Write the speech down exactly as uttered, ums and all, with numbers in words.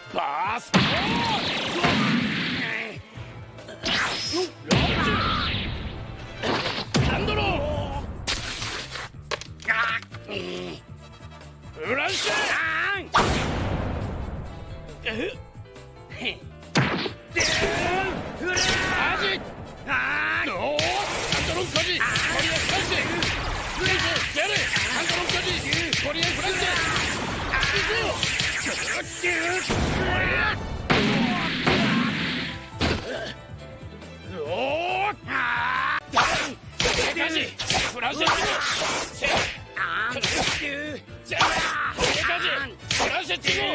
バスコーロンジハンドローフランシェアジノーハンドロンカジコリアフランシェフレンシェジェレハンドロンカジコリアフランシェおーカジフランシェジセあージェレカジフランシェジゴ